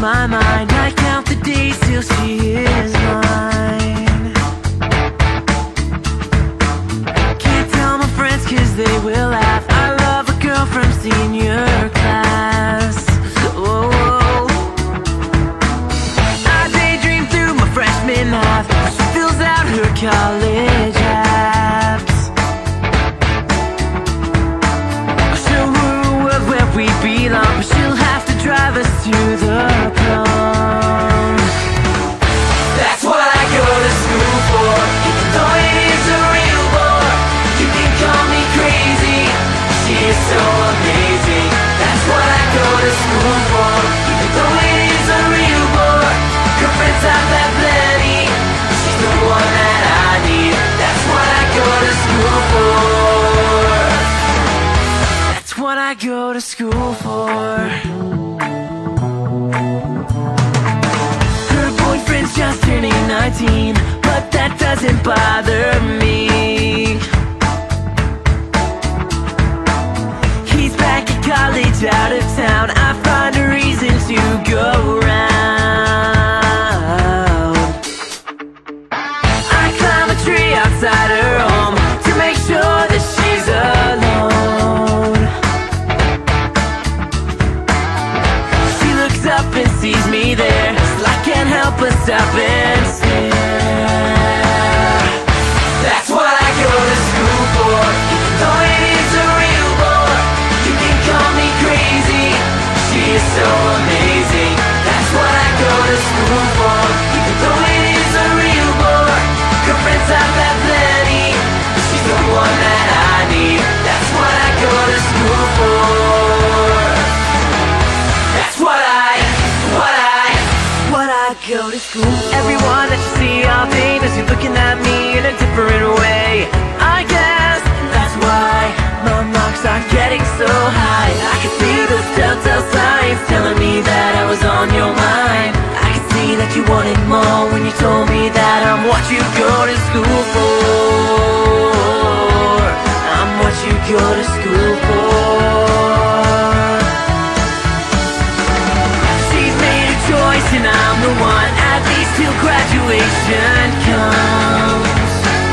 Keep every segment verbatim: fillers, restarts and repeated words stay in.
my mind. I count the days till she is mine. Can't tell my friends cause they will laugh. I love a girl from senior class. Oh, I daydream through my freshman half. She fills out her college apps. I'll show her a world where we belong, but she'll have to drive us to the prom. That's what I go to school for, even though it is a real bore. You can call me crazy, she is so amazing. That's what I go to school for, even though it is a real bore. Girlfriends I've had plenty, she's the one that I need. That's what I go to school for. That's what I go to school for. Her boyfriend's just turning nineteen, but that doesn't bother me. He's back at college out of town. I find a reason to go round. I climb a tree outside her home to make sure that she's alone. She looks up and sees me there, still I can't help but stop and stare. That's what I go to school for, even though it is a real bore. You can call me crazy, she is so amazing. That's what I go to school for, even though it is a real bore. Girlfriends I've had plenty, she's the one that I need. That's what I go to school for. That's what I, what I, what I go to school. Everyone that you see all day knows you're looking at me in a different way. I guess that's why my marks are getting so high. I can see those telltale signs telling me that I was on your mind. I can see that you wanted more when you told me that I'm what you go to school for. I'm what you go to school for. She's made a choice and I'm the one, at least till graduation comes.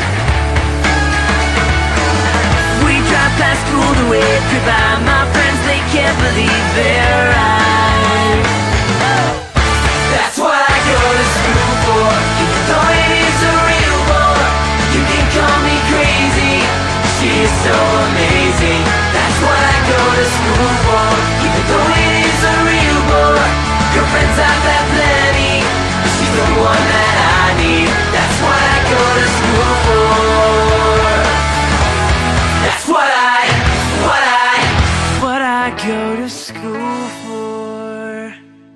We drive past school to wave goodbye. My friends, they can't believe their eyes. That's what I go to school for, even though it is a real bore. You can call me crazy, she is so amazing. That's what I go to school for, even though it is a real bore. Girlfriends I've had plenty, she's the one that I need. That's what I go to school for. That's what I, what I, what I go to school for.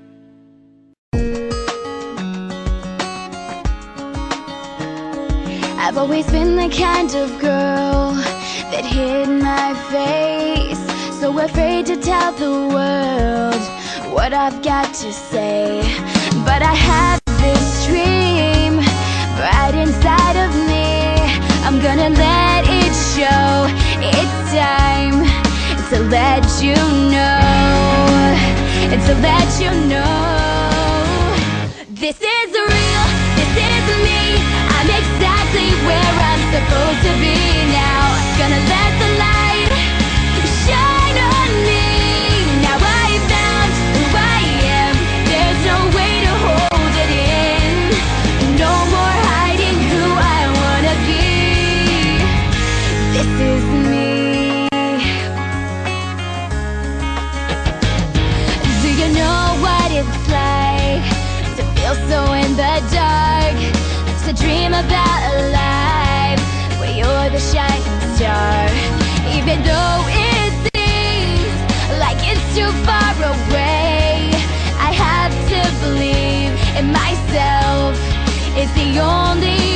I've always been the kind of girl that hid my face, so afraid to tell the world what I've got to say. But I have this dream right inside of me. I'm gonna let it show. It's time to let you know, to let you know. This is real, this is me. I'm exactly where I'm supposed to be now. Gonna let the light shine on me. Now I found who I am. There's no way to hold it in. No more hiding who I wanna be. This is me. Do you know what it's like to feel so in the dark? To dream about a life where you're the shining star. Even though it seems like it's too far away, I have to believe in myself. It's the only